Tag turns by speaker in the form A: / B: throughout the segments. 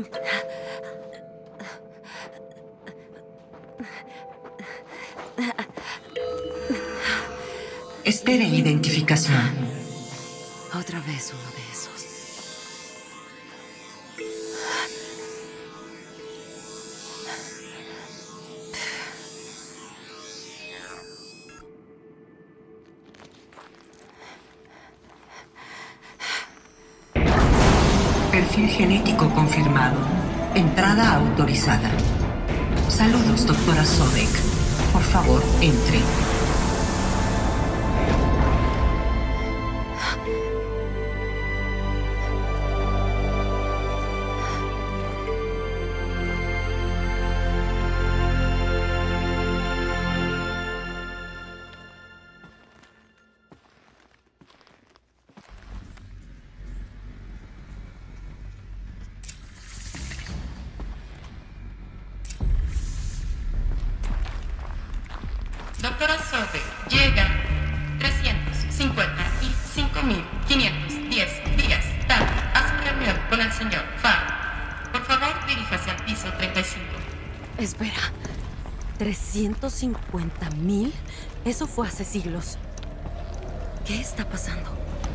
A: Espere identificación.
B: Otra vez uno de esos.
A: Perfil genético confirmado. Entrada autorizada. Saludos, doctora Sobek. Por favor, entre.
C: Doctora Sobek, llegan 355.510 días tarde a su reunión con el señor Farrow. Por favor, diríjase al piso 35.
B: Espera. ¿350,000? Eso fue hace siglos. ¿Qué está pasando?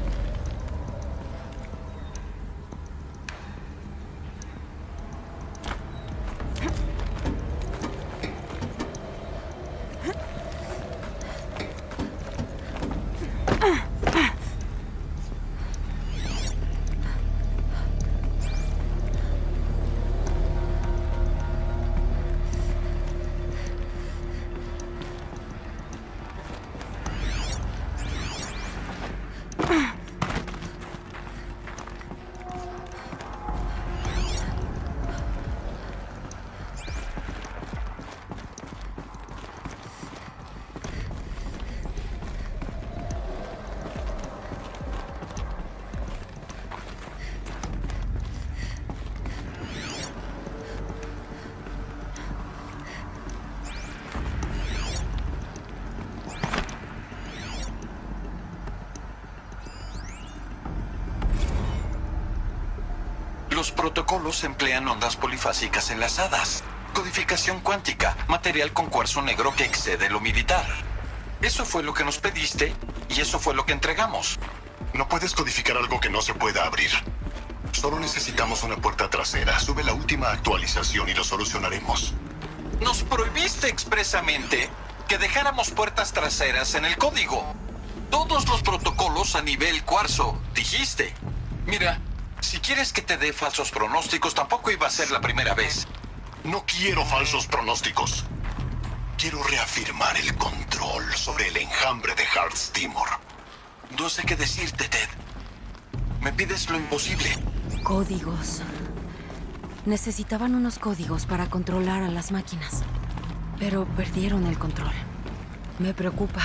D: Los protocolos emplean ondas polifásicas enlazadas, codificación cuántica, material con cuarzo negro que excede lo militar. Eso fue lo que nos pediste y eso fue lo que entregamos.
E: No puedes codificar algo que no se pueda abrir. Solo necesitamos una puerta trasera. Sube la última actualización y lo solucionaremos.
D: Nos prohibiste expresamente que dejáramos puertas traseras en el código. Todos los protocolos a nivel cuarzo, dijiste. Mira, si quieres que te dé falsos pronósticos, tampoco iba a ser la primera vez.
E: No quiero falsos pronósticos. Quiero reafirmar el control sobre el enjambre de Hearst Timor.
D: No sé qué decirte, Ted. Me pides lo imposible.
B: Códigos. Necesitaban unos códigos para controlar a las máquinas. Pero perdieron el control. Me preocupa.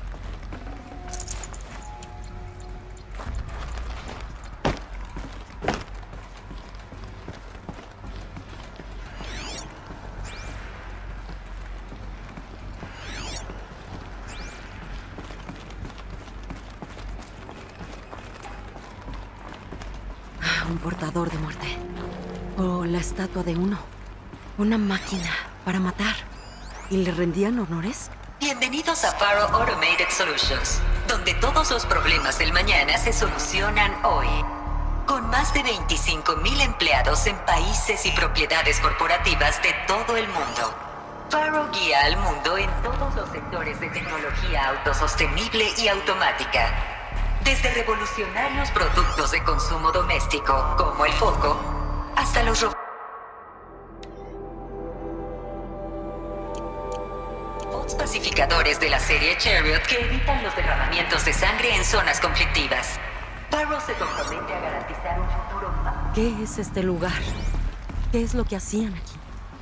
B: Un portador de muerte. O la estatua de uno. Una máquina para matar. ¿Y le rendían honores?
F: Bienvenidos a Farrow Automated Solutions, donde todos los problemas del mañana se solucionan hoy. Con más de 25,000 empleados en países y propiedades corporativas de todo el mundo. Farrow guía al mundo en todos los sectores de tecnología autosostenible y automática. Desde revolucionarios productos de consumo doméstico, como el foco, hasta los robots pacificadores de la serie Chariot que evitan los derramamientos de sangre en zonas conflictivas. Farrow se compromete a garantizar un futuro más.
B: ¿Qué es este lugar? ¿Qué es lo que hacían aquí?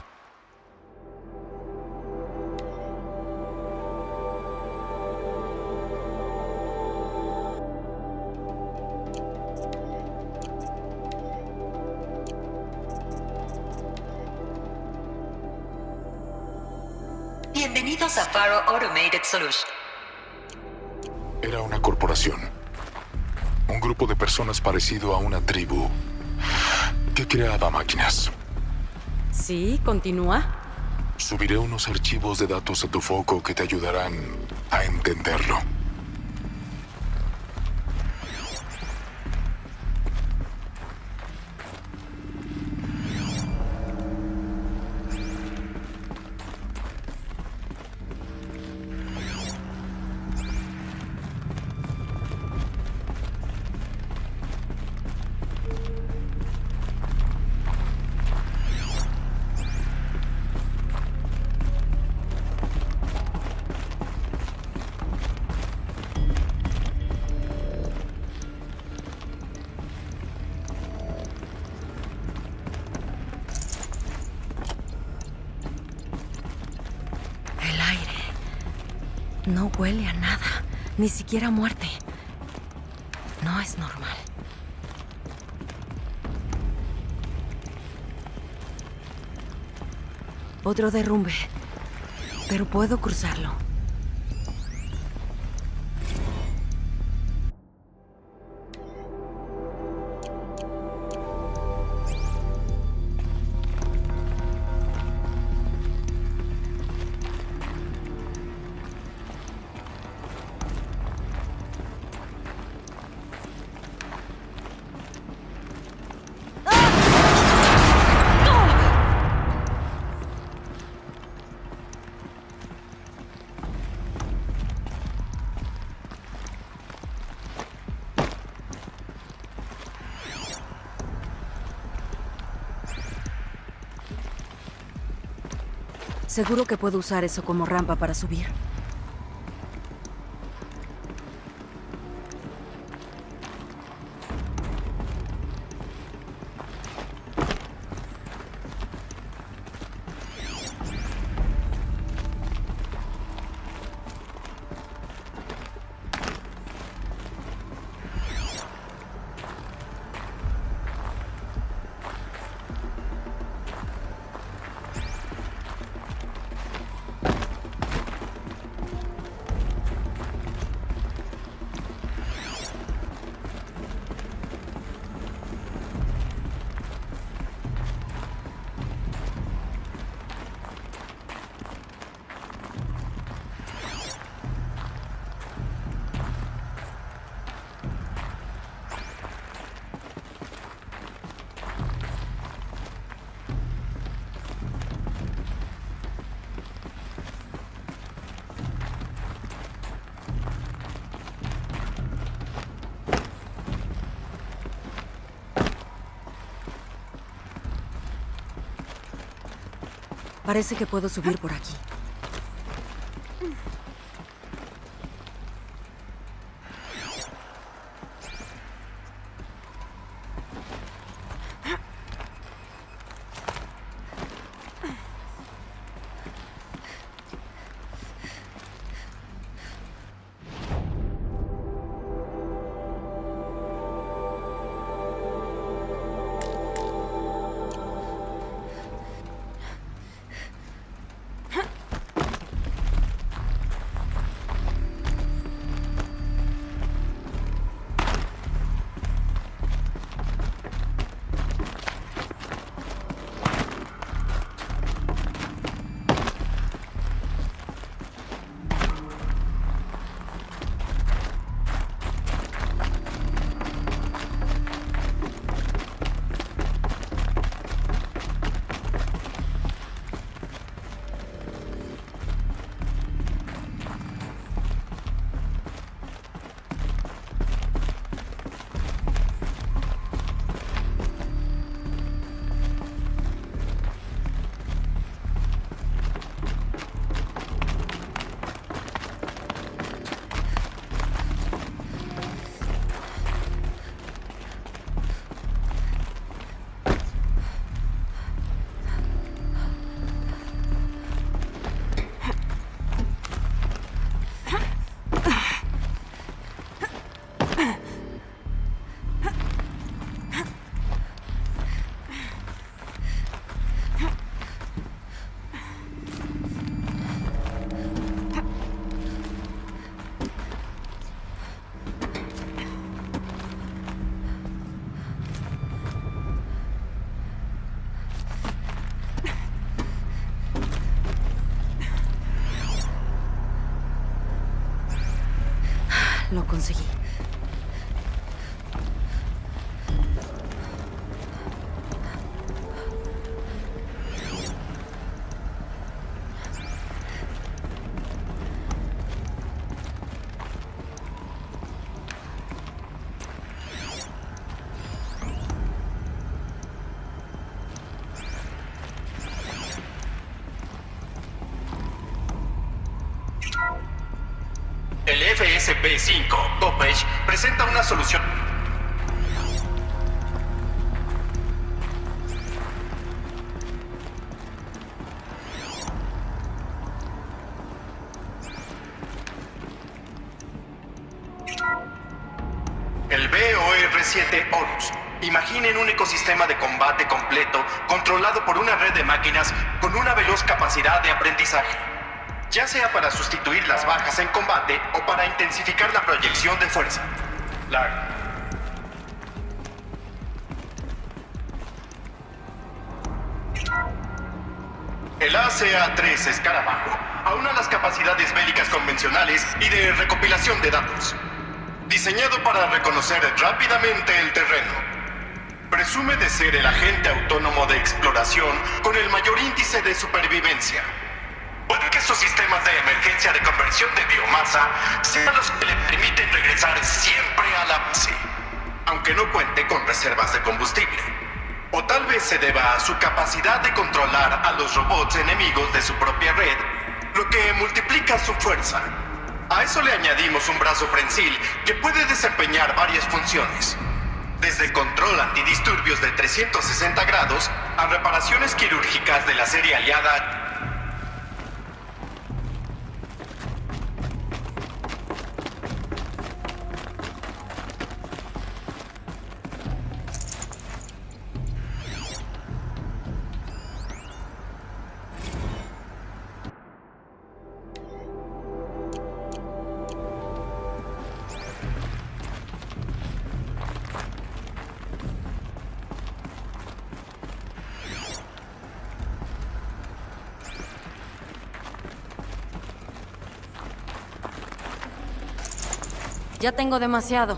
F: Bienvenidos a Farrow Automated Solutions.
E: Era una corporación. Un grupo de personas parecido a una tribu.
G: que creaba máquinas.
B: Sí, continúa.
G: Subiré unos archivos de datos a tu foco que te ayudarán a entenderlo.
B: No huele a nada, ni siquiera a muerte. No es normal. Otro derrumbe, pero puedo cruzarlo. Seguro que puedo usar eso como rampa para subir. Parece que puedo subir por aquí. conseguí.
H: El FSP-5, Topech, presenta una solución. El BOR-7 Horus. Imaginen un ecosistema de combate completo, controlado por una red de máquinas con una veloz capacidad de aprendizaje. Ya sea para sustituir las bajas en combate o para intensificar la proyección de fuerza. El ACA-3 Escarabajo aúna las capacidades bélicas convencionales y de recopilación de datos. Diseñado para reconocer rápidamente el terreno. Presume de ser el agente autónomo de exploración con el mayor índice de supervivencia. Puede que sus sistemas de emergencia de conversión de biomasa sean los que le permiten regresar siempre a la base, aunque no cuente con reservas de combustible. O tal vez se deba a su capacidad de controlar a los robots enemigos de su propia red, lo que multiplica su fuerza. A eso le añadimos un brazo prensil que puede desempeñar varias funciones. Desde control antidisturbios de 360 grados a reparaciones quirúrgicas de la serie aliada.
B: Ya tengo demasiado.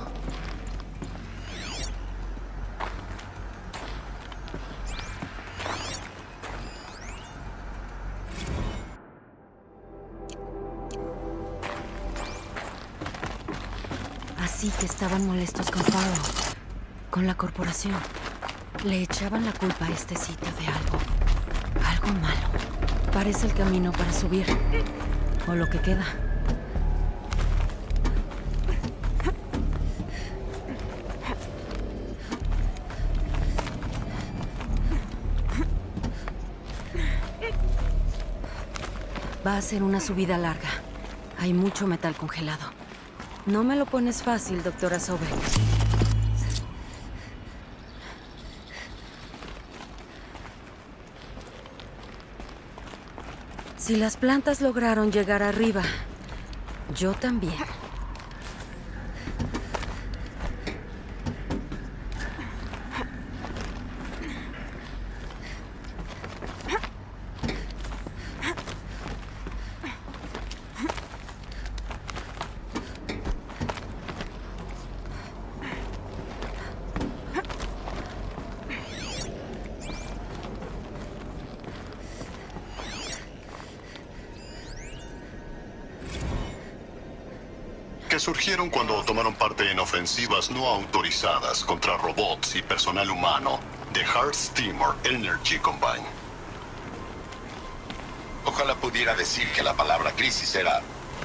B: Así que estaban molestos con Faro, con la corporación. Le echaban la culpa a este sitio de algo malo. Parece el camino para subir, o lo que queda. Va a ser una subida larga. Hay mucho metal congelado. No me lo pones fácil, doctora Sobek. Si las plantas lograron llegar arriba, yo también.
E: Que surgieron cuando tomaron parte en ofensivas no autorizadas contra robots y personal humano de Hearst Timor Energy Combine.
I: Ojalá pudiera decir que la palabra crisis era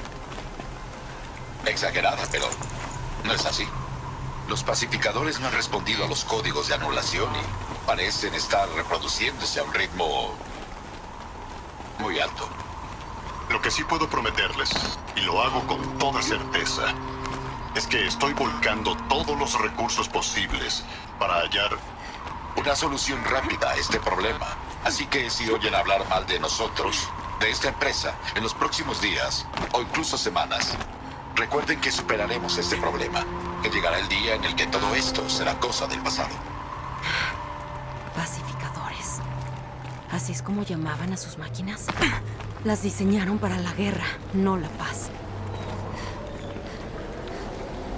I: exagerada, pero no es así. Los pacificadores no han respondido a los códigos de anulación y parecen estar reproduciéndose a un ritmo muy alto.
E: Lo que sí puedo prometerles, y lo hago con toda certeza, es que estoy volcando todos los recursos posibles para hallar
I: una solución rápida a este problema. Así que si oyen hablar mal de nosotros, de esta empresa, en los próximos días, o incluso semanas, recuerden que superaremos este problema, que llegará el día en el que todo esto será cosa del pasado.
B: Pacificadores. ¿Así es como llamaban a sus máquinas? Las diseñaron para la guerra, no la paz.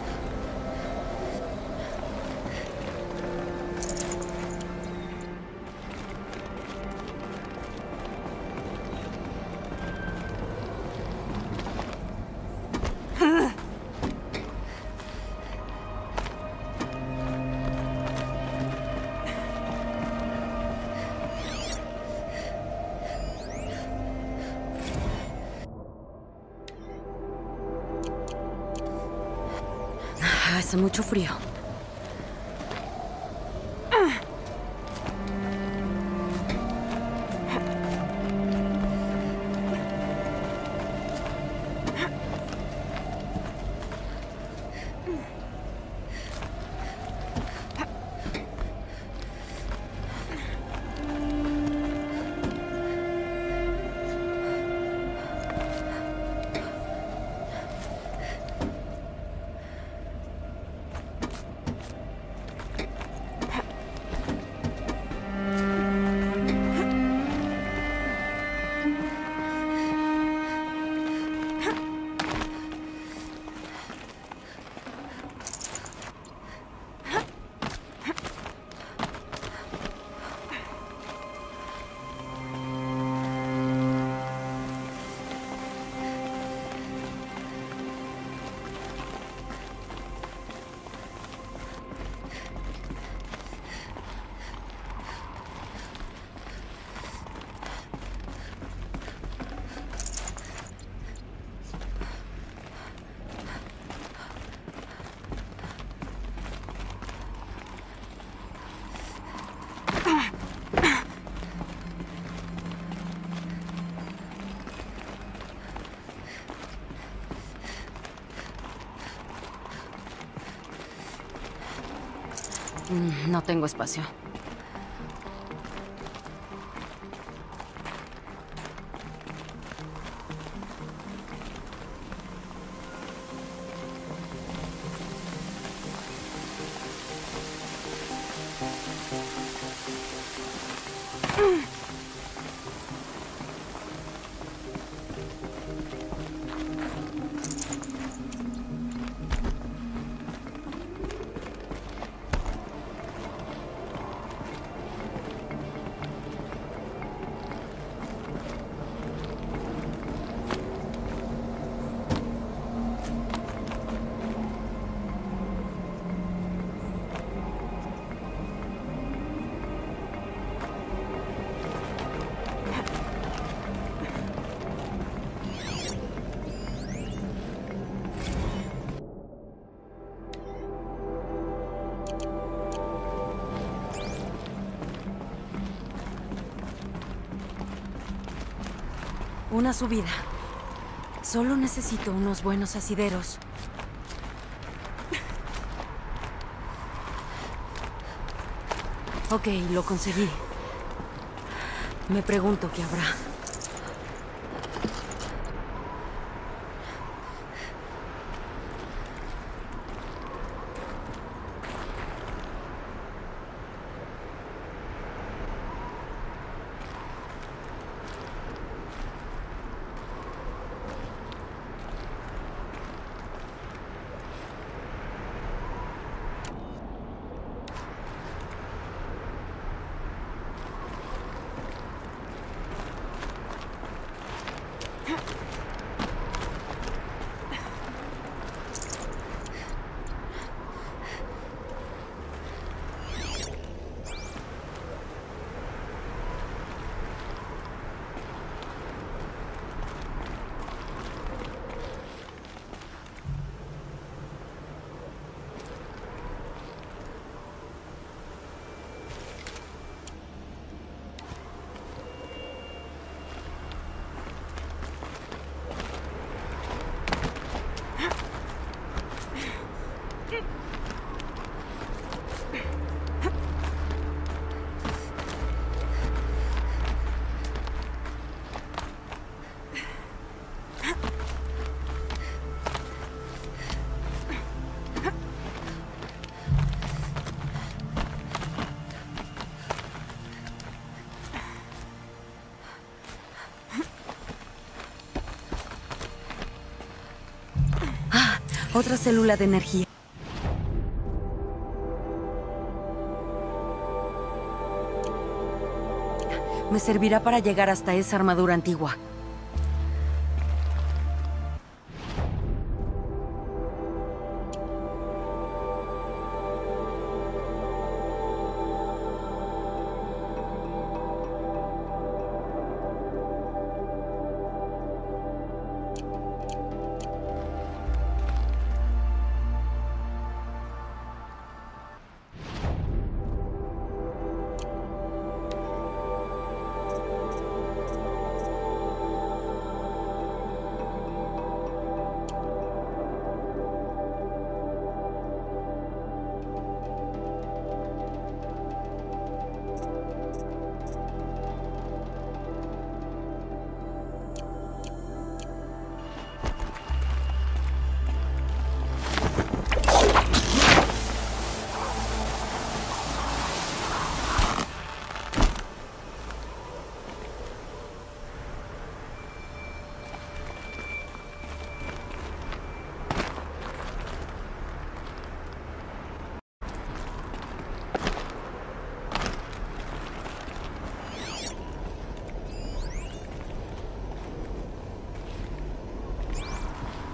B: Hace mucho frío. No tengo espacio. Una subida. Solo necesito unos buenos asideros. Ok, lo conseguí. Me pregunto qué habrá. Otra célula de energía. Me servirá para llegar hasta esa armadura antigua.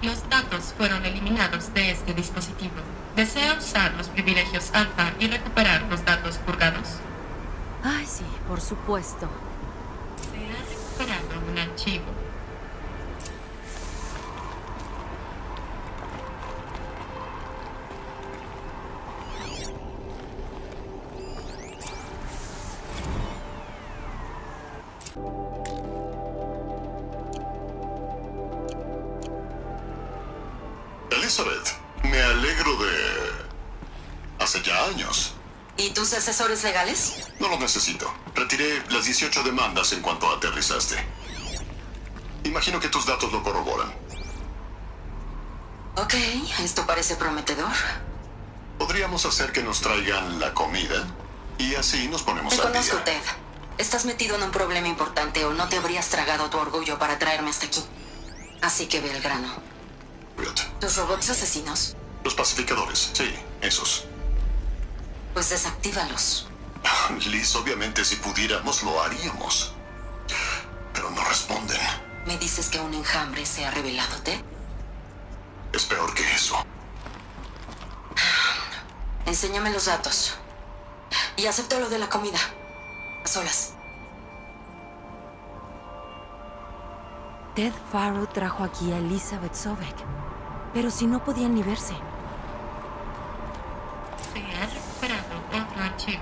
C: Los datos fueron eliminados de este dispositivo. ¿Desea usar los privilegios alfa y recuperar los datos purgados?
B: Ay, sí, por supuesto.
C: Se ha recuperado un archivo.
E: Elizabeth, me alegro de... hace ya años.
F: ¿Y tus asesores legales?
E: No lo necesito. Retiré las 18 demandas en cuanto aterrizaste. Imagino que tus datos lo corroboran.
F: Ok, esto parece prometedor.
E: Podríamos hacer que nos traigan la comida y así nos ponemos
F: Te
E: al
F: conozco,
E: día.
F: Ted. Estás metido en un problema importante o no te habrías tragado tu orgullo para traerme hasta aquí. Así que ve al grano. ¿Tus robots asesinos?
E: Los pacificadores, sí, esos.
F: Pues desactívalos.
E: Liz, obviamente si pudiéramos lo haríamos. Pero no responden.
F: ¿Me dices que un enjambre se ha revelado, Ted?
E: Es peor que eso.
F: Enséñame los datos. Y acepto lo de la comida. A solas.
B: Ted Faro trajo aquí a Elizabeth Sobeck. Pero si no podían ni verse.
C: Se ha recuperado otro archivo.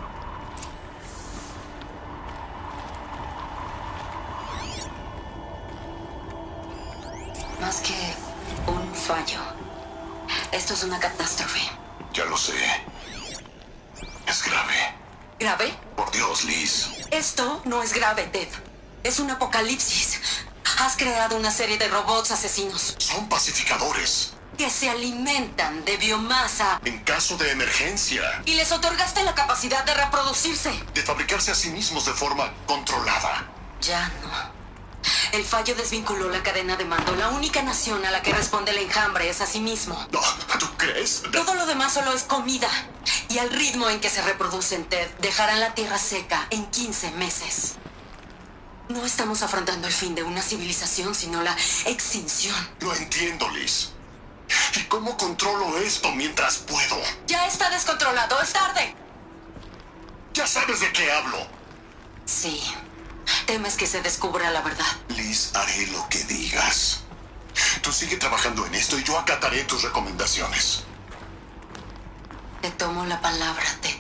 F: Más que un fallo. Esto es una catástrofe.
E: Ya lo sé. Es grave.
F: ¿Grave?
E: Por Dios, Liz.
F: Esto no es grave, Ted. Es un apocalipsis. Has creado una serie de robots asesinos.
E: Son pacificadores.
F: Que se alimentan de biomasa.
E: En caso de emergencia.
F: Y les otorgaste la capacidad de reproducirse.
E: De fabricarse a sí mismos de forma controlada.
F: Ya no. El fallo desvinculó la cadena de mando. La única nación a la que responde el enjambre es a sí mismo.
E: No, ¿tú crees?
F: Todo lo demás solo es comida. Y al ritmo en que se reproducen, Ted, dejarán la tierra seca en 15 meses. No estamos afrontando el fin de una civilización, sino la extinción.
E: Lo entiendo, Liz. ¿Y cómo controlo esto mientras puedo?
F: Ya está descontrolado. Es tarde.
E: Ya sabes de qué hablo.
F: Sí. Temes que se descubra la verdad.
E: Liz, haré lo que digas. Tú sigue trabajando en esto y yo acataré tus recomendaciones.
F: Te tomo la palabra, Ted.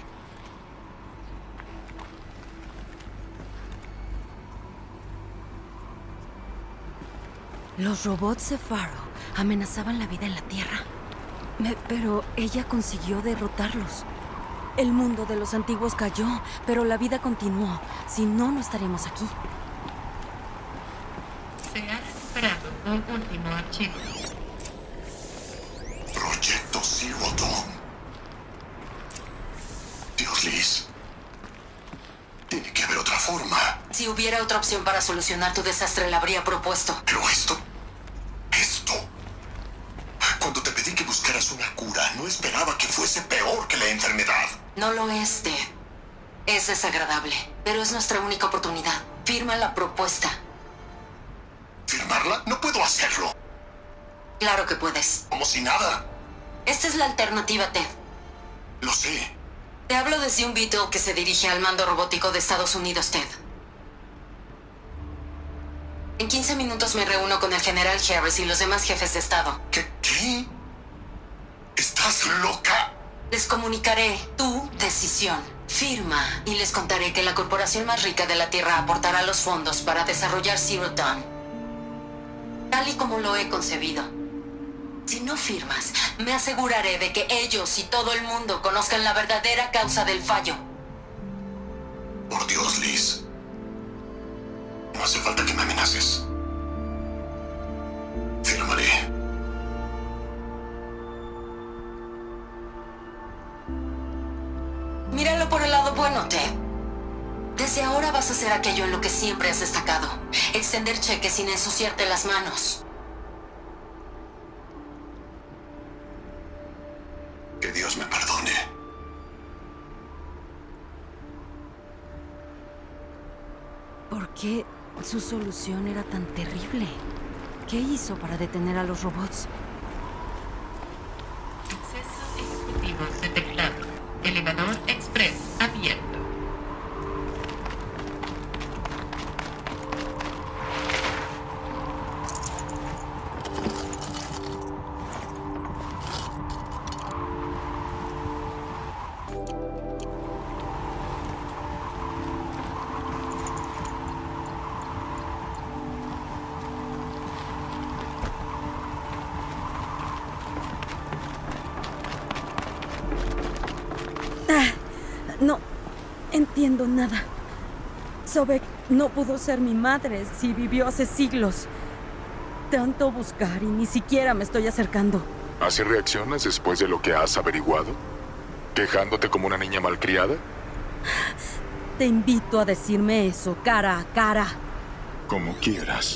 B: Los robots de Faro amenazaban la vida en la Tierra. Pero ella consiguió derrotarlos. El mundo de los antiguos cayó, pero la vida continuó. Si no, no estaríamos aquí.
C: Se ha recuperado un último archivo.
E: Proyecto Zero Dawn. Dios, Liz. Tiene que haber otra forma.
F: Si hubiera otra opción para solucionar tu desastre, la habría propuesto.
E: Pero esto... Cuando te pedí que buscaras una cura, no esperaba que fuese peor que la enfermedad.
F: No lo es, Ted. Es desagradable, pero es nuestra única oportunidad. Firma la propuesta.
E: ¿Firmarla? No puedo hacerlo.
F: Claro que puedes.
E: Como si nada.
F: Esta es la alternativa, Ted.
E: Lo sé.
F: Te hablo desde un Beetle que se dirige al mando robótico de Estados Unidos, Ted. En 15 minutos me reúno con el general Harris y los demás jefes de Estado.
E: ¿Qué? ¿Estás loca?
F: Les comunicaré tu decisión. Firma y les contaré que la corporación más rica de la Tierra aportará los fondos para desarrollar Zero Dawn. Tal y como lo he concebido. Si no firmas, me aseguraré de que ellos y todo el mundo conozcan la verdadera causa del fallo.
E: Por Dios, Liz. No hace falta que me amenaces. Firmaré.
F: Míralo por el lado bueno, Ted. Desde ahora vas a hacer aquello en lo que siempre has destacado. Extender cheques sin ensuciarte las manos.
E: Que Dios me perdone.
B: ¿Por qué su solución era tan terrible? ¿Qué hizo para detener a los robots?
C: Acceso ejecutivo detectado. Elevador express abierto.
B: No entiendo nada. Sobek no pudo ser mi madre si vivió hace siglos. Tanto buscar y ni siquiera me estoy acercando.
G: ¿Así reaccionas después de lo que has averiguado? ¿Quejándote como una niña malcriada?
B: Te invito a decirme eso cara a cara.
G: Como quieras.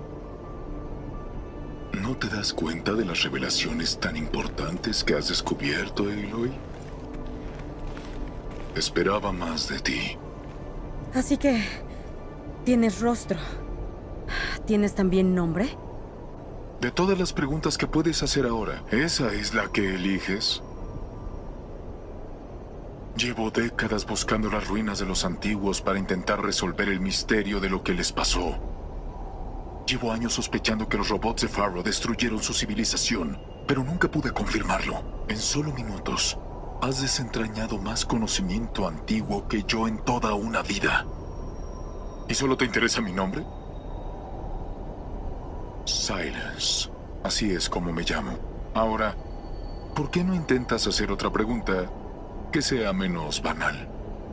G: ¿No te das cuenta de las revelaciones tan importantes que has descubierto, Aloy? Esperaba más de ti.
B: Así que... tienes rostro. ¿Tienes también nombre?
G: De todas las preguntas que puedes hacer ahora, ¿esa es la que eliges? Llevo décadas buscando las ruinas de los antiguos para intentar resolver el misterio de lo que les pasó. Llevo años sospechando que los robots de Faro destruyeron su civilización, pero nunca pude confirmarlo. En solo minutos, has desentrañado más conocimiento antiguo que yo en toda una vida. ¿Y solo te interesa mi nombre? Silence. Así es como me llamo. Ahora, ¿por qué no intentas hacer otra pregunta que sea menos banal?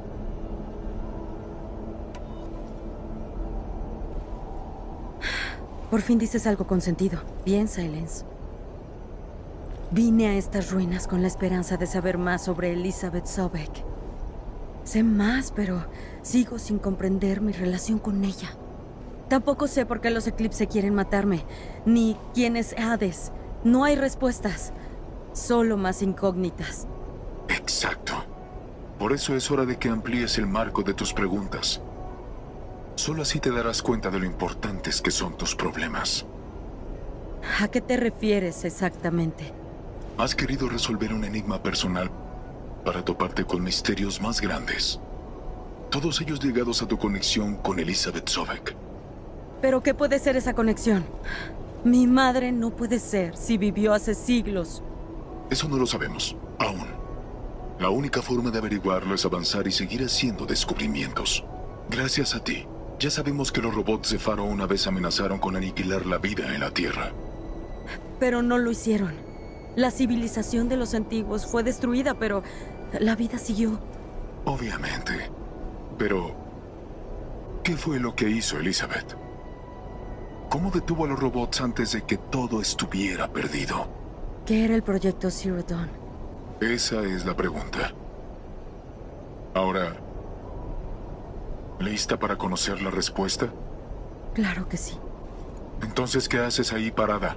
B: Por fin dices algo con sentido. Bien, Silence. Vine a estas ruinas con la esperanza de saber más sobre Elizabeth Sobek. Sé más, pero sigo sin comprender mi relación con ella. Tampoco sé por qué los Eclipse quieren matarme, ni quién es Hades. No hay respuestas, solo más incógnitas.
G: Exacto. Por eso es hora de que amplíes el marco de tus preguntas. Solo así te darás cuenta de lo importantes que son tus problemas.
B: ¿A qué te refieres exactamente?
G: Has querido resolver un enigma personal para toparte con misterios más grandes. Todos ellos ligados a tu conexión con Elizabeth Sobek.
B: ¿Pero qué puede ser esa conexión? Mi madre no puede ser si vivió hace siglos.
G: Eso no lo sabemos, aún. La única forma de averiguarlo es avanzar y seguir haciendo descubrimientos. Gracias a ti, ya sabemos que los robots de Faro una vez amenazaron con aniquilar la vida en la Tierra.
B: Pero no lo hicieron. La civilización de los antiguos fue destruida, pero la vida siguió.
G: Obviamente. Pero, ¿qué fue lo que hizo Elizabeth? ¿Cómo detuvo a los robots antes de que todo estuviera perdido?
B: ¿Qué era el proyecto Zero Dawn?
G: Esa es la pregunta. Ahora, ¿lista para conocer la respuesta?
B: Claro que sí.
G: Entonces, ¿qué haces ahí parada?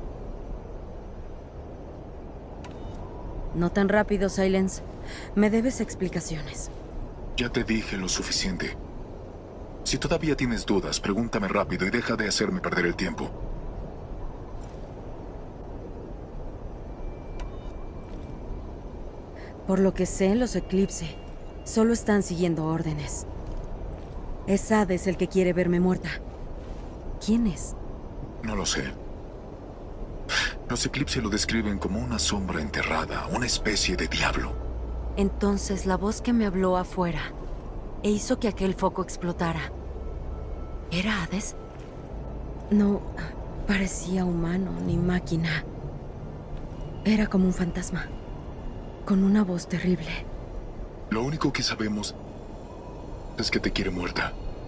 B: No tan rápido, Silence. Me debes explicaciones.
G: Ya te dije lo suficiente. Si todavía tienes dudas, pregúntame rápido y deja de hacerme perder el tiempo.
B: Por lo que sé, los Eclipse solo están siguiendo órdenes. Es Hades el que quiere verme muerta. ¿Quién es?
G: No lo sé. Los Eclipse lo describen como una sombra enterrada, una especie de diablo.
B: Entonces la voz que me habló afuera e hizo que aquel foco explotara, ¿era Hades? No parecía humano ni máquina. Era como un fantasma, con una voz terrible.
G: Lo único que sabemos es que te quiere muerta.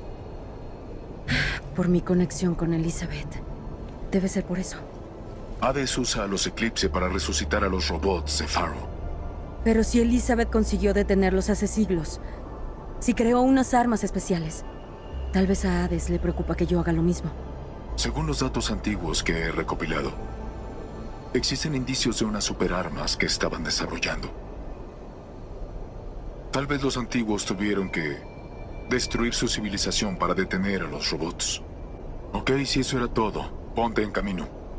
B: Por mi conexión con Elizabeth. Debe ser por eso.
G: Hades usa a los Eclipse para resucitar a los robots de Faro.
B: Pero si Elizabeth consiguió detenerlos hace siglos, si creó unas armas especiales, tal vez a Hades le preocupa que yo haga lo mismo.
G: Según los datos antiguos que he recopilado, existen indicios de unas superarmas que estaban desarrollando. Tal vez los antiguos tuvieron que destruir su civilización para detener a los robots. Ok, si eso era todo, ponte en camino.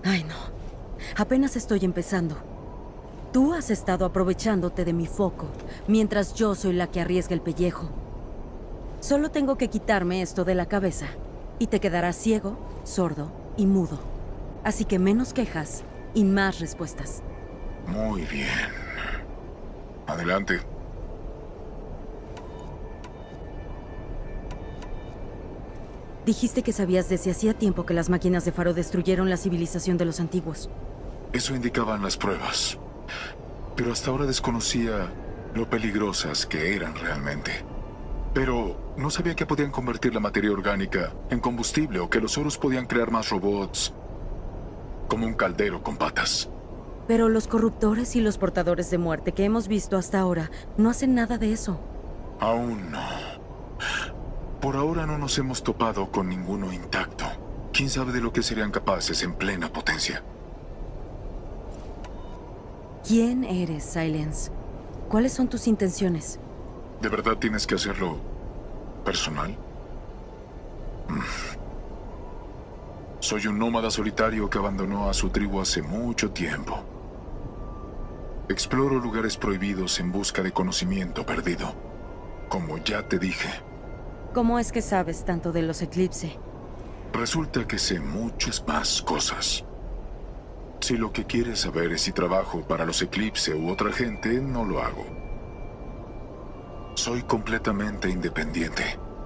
B: Ay, no. Apenas estoy empezando. Tú has estado aprovechándote de mi foco, mientras yo soy la que arriesga el pellejo. Solo tengo que quitarme esto de la cabeza, y te quedarás ciego, sordo y mudo. Así que menos quejas y más respuestas.
G: Muy bien. Adelante.
B: Dijiste que sabías desde hacía tiempo que las máquinas de Faro destruyeron la civilización de los antiguos.
G: Eso indicaban las pruebas. Pero hasta ahora desconocía lo peligrosas que eran realmente. Pero no sabía que podían convertir la materia orgánica en combustible o que los Horus podían crear más robots como un caldero con patas.
B: Pero los corruptores y los portadores de muerte que hemos visto hasta ahora no hacen nada de eso.
G: Aún no. Por ahora no nos hemos topado con ninguno intacto. ¿Quién sabe de lo que serían capaces en plena potencia?
B: ¿Quién eres, Silence? ¿Cuáles son tus intenciones?
G: ¿De verdad tienes que hacerlo personal? Soy un nómada solitario que abandonó a su tribu hace mucho tiempo. Exploro lugares prohibidos en busca de conocimiento perdido. Como ya te dije.
B: ¿Cómo es que sabes tanto de los Eclipse?
G: Resulta que sé muchas más cosas. Si lo que quieres saber es si trabajo para los Eclipse u otra gente, no lo hago. Soy completamente independiente.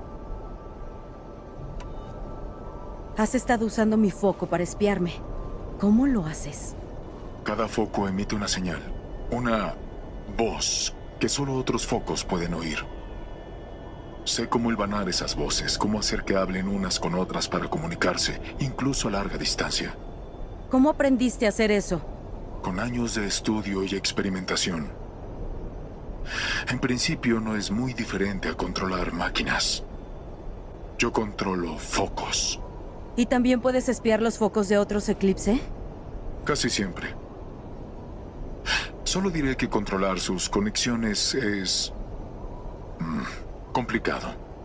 B: Has estado usando mi foco para espiarme. ¿Cómo lo haces?
G: Cada foco emite una señal, una voz que solo otros focos pueden oír. Sé cómo hilvanar esas voces, cómo hacer que hablen unas con otras para comunicarse, incluso a larga distancia.
B: ¿Cómo aprendiste a hacer eso?
G: Con años de estudio y experimentación. En principio no es muy diferente a controlar máquinas. Yo controlo focos.
B: ¿Y también puedes espiar los focos de otros Eclipse?
G: Casi siempre. Solo diré que controlar sus conexiones es complicado.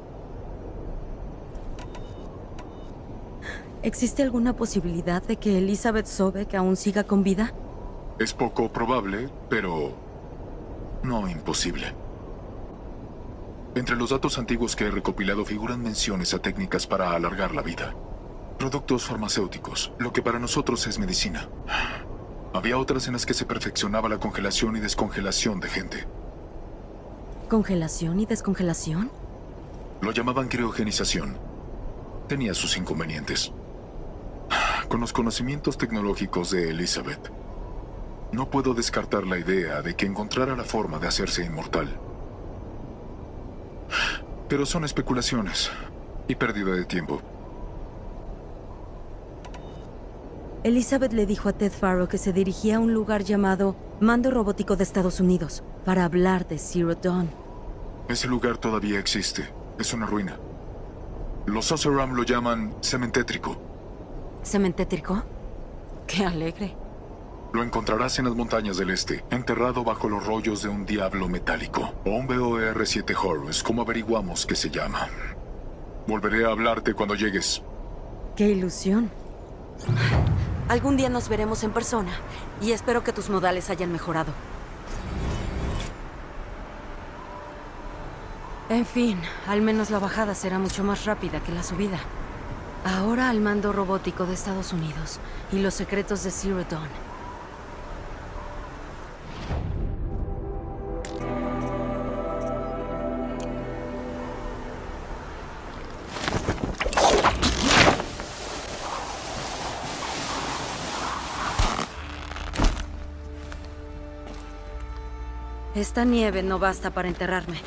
B: ¿Existe alguna posibilidad de que Elizabeth Sobek aún siga con vida?
G: Es poco probable, pero no imposible. Entre los datos antiguos que he recopilado figuran menciones a técnicas para alargar la vida. Productos farmacéuticos, lo que para nosotros es medicina. Había otras en las que se perfeccionaba la congelación y descongelación de gente.
B: ¿Congelación y descongelación?
G: Lo llamaban criogenización. Tenía sus inconvenientes. Con los conocimientos tecnológicos de Elizabeth, no puedo descartar la idea de que encontrara la forma de hacerse inmortal. Pero son especulaciones y pérdida de tiempo.
B: Elizabeth le dijo a Ted Faro que se dirigía a un lugar llamado Mando Robótico de Estados Unidos para hablar de Zero Dawn.
G: Ese lugar todavía existe. Es una ruina. Los Oseram lo llaman cementétrico.
B: ¿Cementétrico? ¡Qué alegre!
G: Lo encontrarás en las montañas del este, enterrado bajo los rollos de un diablo metálico. O un BOR-7 Horus, como averiguamos que se llama. Volveré a hablarte cuando llegues.
B: ¡Qué ilusión! Algún día nos veremos en persona, y espero que tus modales hayan mejorado. En fin, al menos la bajada será mucho más rápida que la subida. Ahora al mando robótico de Estados Unidos y los secretos de Zero Dawn. Esta nieve no basta para enterrarme.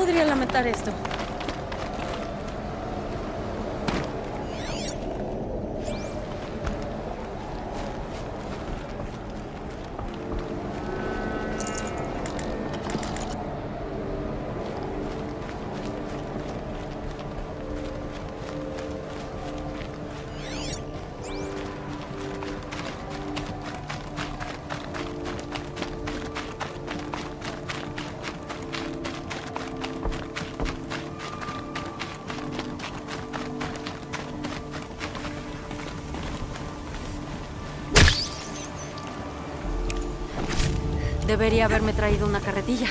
B: podría lamentar esto. Debería haberme traído una carretilla.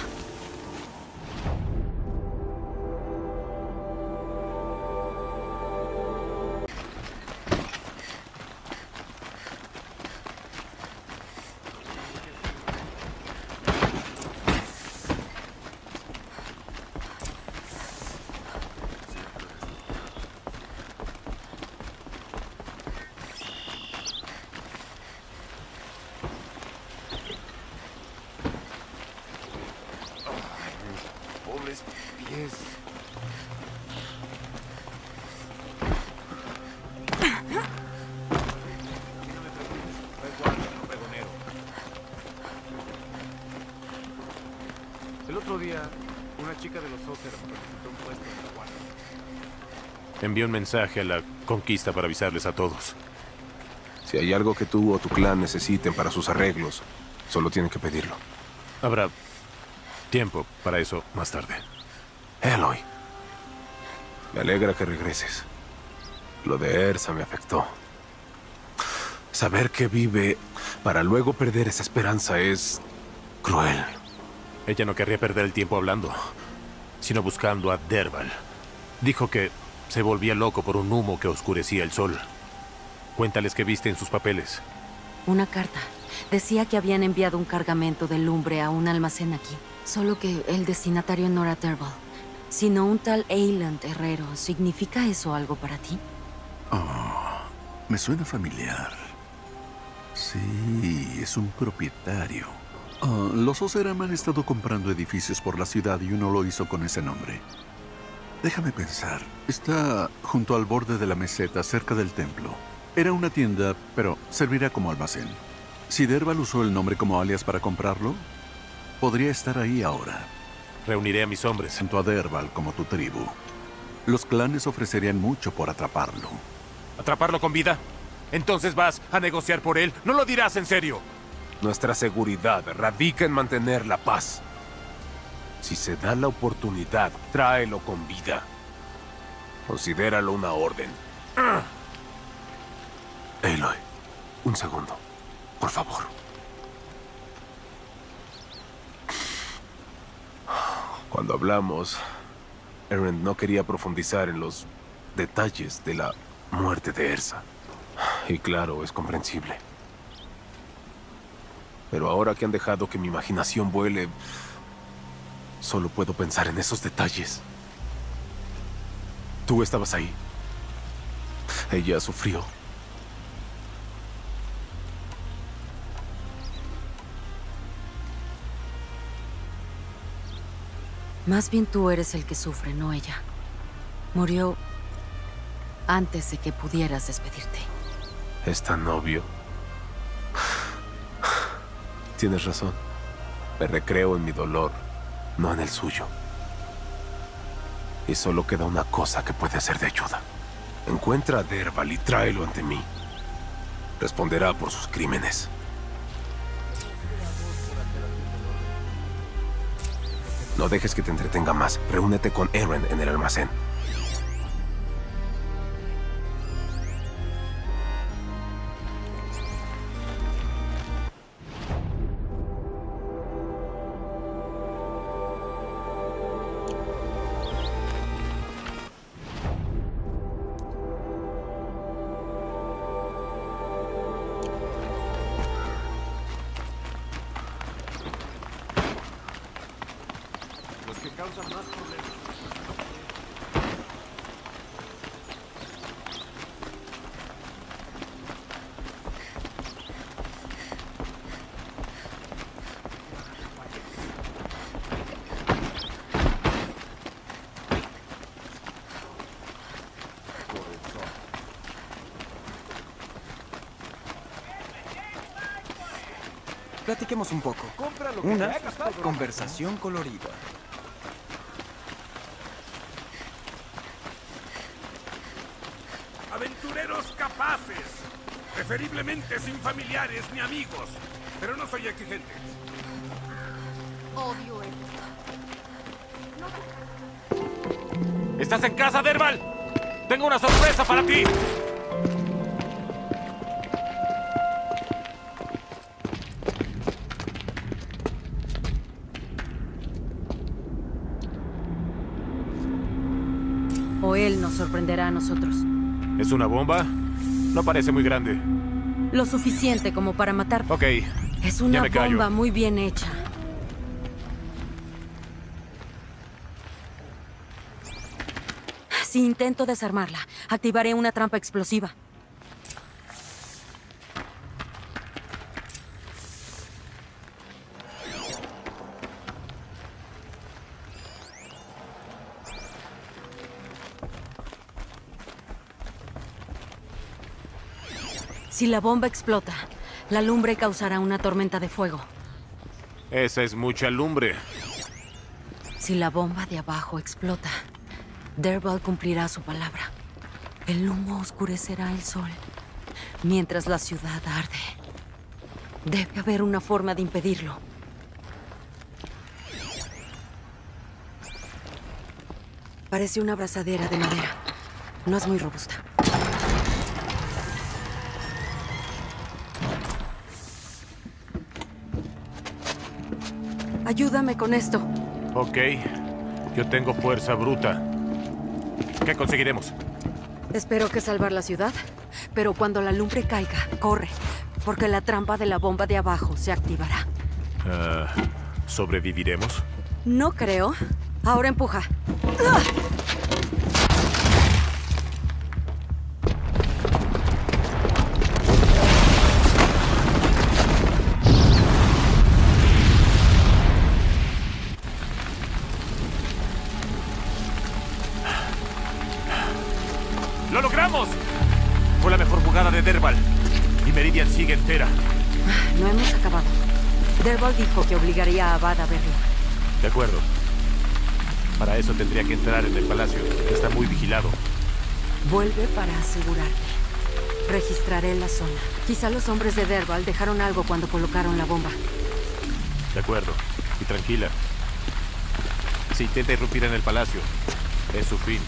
J: El otro día, una chica de los Ozer solicitó un puesto en la guardia.
K: Envié un mensaje a la Conquista para avisarles a todos.
L: Si hay algo que tú o tu clan necesiten para sus arreglos, solo tienen que pedirlo.
K: Habrá tiempo para eso más tarde.
L: Aloy, me alegra que regreses. Lo de Ersa me afectó. Saber que vive para luego perder esa esperanza es cruel.
K: Ella no querría perder el tiempo hablando, sino buscando a Dervahl. Dijo que se volvía loco por un humo que oscurecía el sol. Cuéntales qué viste en sus papeles.
B: Una carta. Decía que habían enviado un cargamento de lumbre a un almacén aquí. Solo que el destinatario no era Dervahl, sino un tal Eyland Herrero. ¿Significa eso algo para ti?
M: Oh, me suena familiar. Sí, es un propietario. Los Oseram han estado comprando edificios por la ciudad y uno lo hizo con ese nombre. Déjame pensar. Está junto al borde de la meseta, cerca del templo. Era una tienda, pero servirá como almacén. Si Dervahl usó el nombre como alias para comprarlo, podría estar ahí ahora.
K: Reuniré a mis hombres.
M: Tanto a Dervahl como tu tribu. Los clanes ofrecerían mucho por atraparlo.
K: ¿Atraparlo con vida? Entonces vas a negociar por él. No lo dirás en serio.
L: Nuestra seguridad radica en mantener la paz. Si se da la oportunidad, tráelo con vida. Considéralo una orden. Aloy, un segundo, por favor. Cuando hablamos, Erend no quería profundizar en los detalles de la muerte de Ersa. Y claro, es comprensible. Pero ahora que han dejado que mi imaginación vuele, solo puedo pensar en esos detalles. Tú estabas ahí. Ella sufrió.
B: Más bien tú eres el que sufre, no ella. Murió antes de que pudieras despedirte.
L: ¿Es tan obvio? Tienes razón. Me recreo en mi dolor, no en el suyo. Y solo queda una cosa que puede ser de ayuda. Encuentra a Dervahl y tráelo ante mí. Responderá por sus crímenes. No dejes que te entretenga más. Reúnete con Erend en el almacén.
N: Platiquemos un poco. Una conversación colorida.
O: Aventureros capaces. Preferiblemente sin familiares ni amigos. Pero no soy exigente.
B: Odio esto.
K: ¿Estás en casa, Derval? Tengo una sorpresa para ti.
B: O él nos sorprenderá a nosotros.
K: ¿Es una bomba? No parece muy grande.
B: Lo suficiente como para matar.
K: Ok.
B: Es una
K: ya me callo.
B: bomba muy bien hecha. Si intento desarmarla, activaré una trampa explosiva. Si la bomba explota, la lumbre causará una tormenta de fuego.
K: Esa es mucha lumbre.
B: Si la bomba de abajo explota, Derval cumplirá su palabra. El humo oscurecerá el sol, mientras la ciudad arde. Debe haber una forma de impedirlo. Parece una abrazadera de madera. No es muy robusta. Ayúdame con esto.
K: Ok. Yo tengo fuerza bruta. ¿Qué conseguiremos?
B: Espero que salvar la ciudad. Pero cuando la lumbre caiga, corre. Porque la trampa de la bomba de abajo se activará.
K: ¿Sobreviviremos?
B: No creo. Ahora empuja. ¡Ah!
K: ¡Lo logramos! Fue la mejor jugada de Derval. Y Meridian sigue entera.
B: No hemos acabado. Derval dijo que obligaría a Abad a verlo.
K: De acuerdo. Para eso tendría que entrar en el palacio. Está muy vigilado.
B: Vuelve para asegurarte. Registraré la zona. Quizá los hombres de Derval dejaron algo cuando colocaron la bomba.
K: De acuerdo. Y tranquila. Si intenta irrumpir en el palacio, es su fin.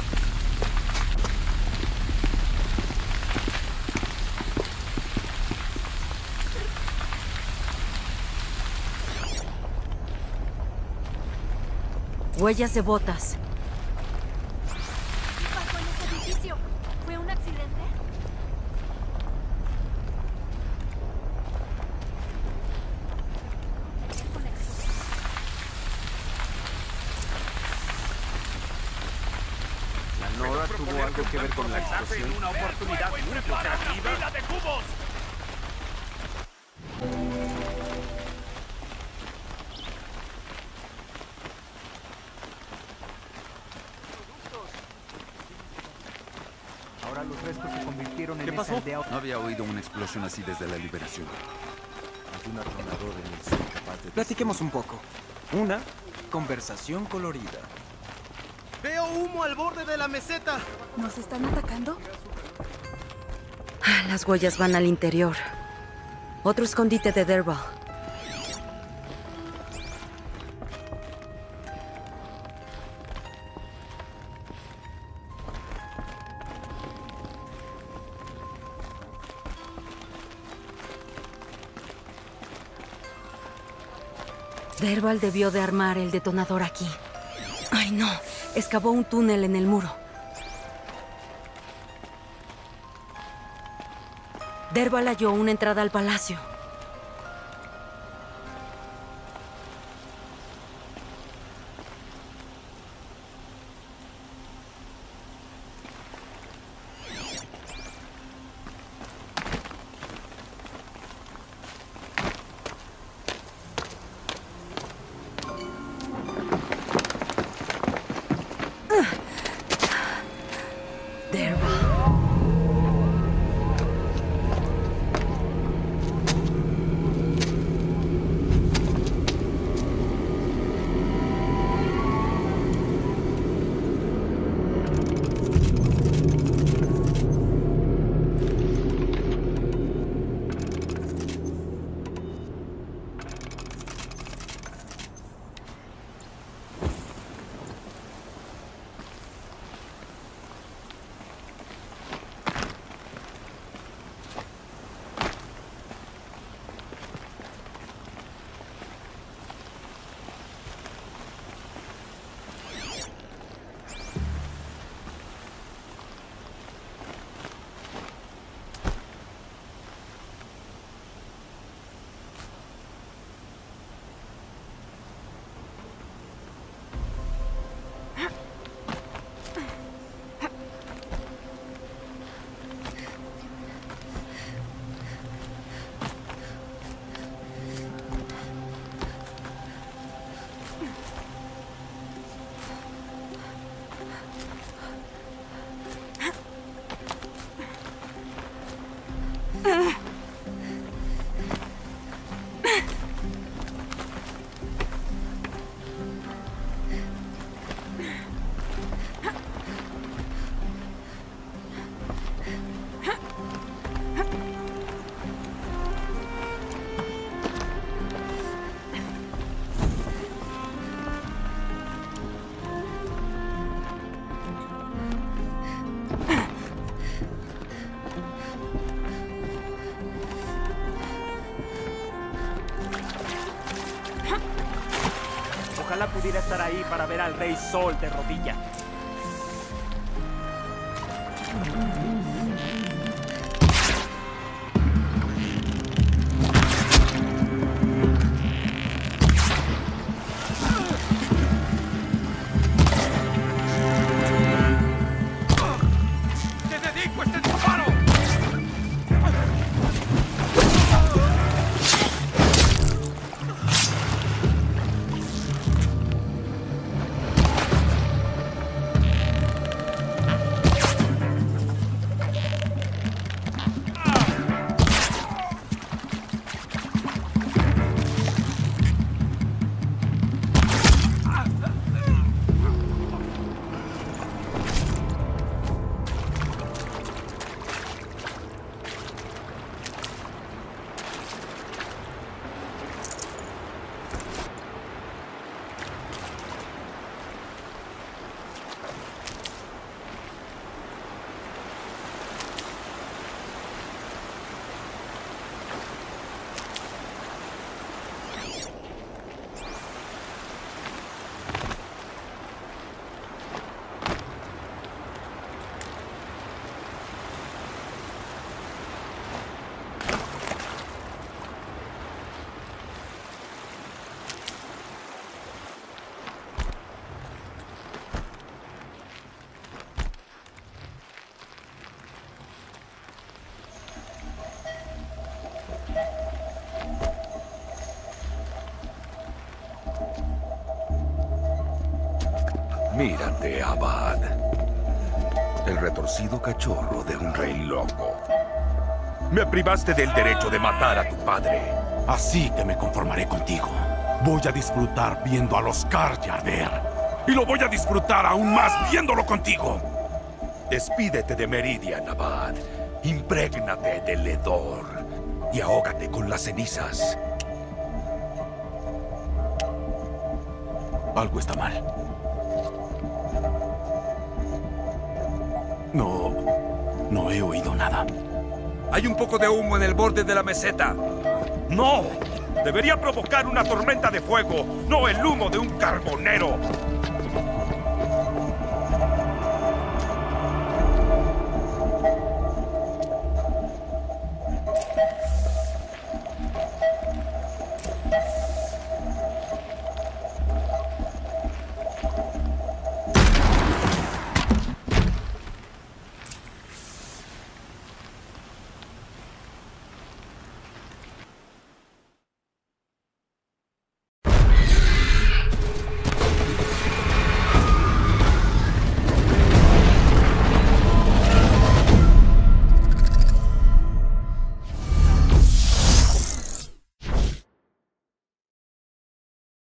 B: Huellas de botas.
P: ¿Qué pasó en ese edificio? ¿Fue un accidente?
J: ¿La Nora tuvo algo que ver con la explosión?
O: Una oportunidad muy lucrativa. ¡De cubos!
J: Ahora los restos se convirtieron en
M: ¿Qué pasó?
J: esa aldea.
M: No había oído una explosión así desde la liberación.
J: Hay un atronador en el sur capaz de...
N: Platiquemos un poco. Una conversación colorida.
Q: ¡Veo humo al borde de la meseta!
P: ¿Nos están atacando?
B: Las huellas van al interior. Otro escondite de Derval. Derval debió de armar el detonador aquí. ¡Ay, no! Excavó un túnel en el muro. Derval halló una entrada al palacio.
N: Ojalá pudiera estar ahí para ver al Rey Sol de rodillas.
R: Mírate, Abad. El retorcido cachorro de un rey loco. Me privaste del derecho de matar a tu padre.
S: Así que me conformaré contigo. Voy a disfrutar viendo a los Carja arder. Y lo voy a disfrutar aún más viéndolo contigo.
R: Despídete de Meridian, Abad. Imprégnate del hedor. Y ahógate con las cenizas.
S: Algo está mal. No he oído nada.
R: Hay un poco de humo en el borde de la meseta. ¡No! Debería provocar una tormenta de fuego, no el humo de un carbonero.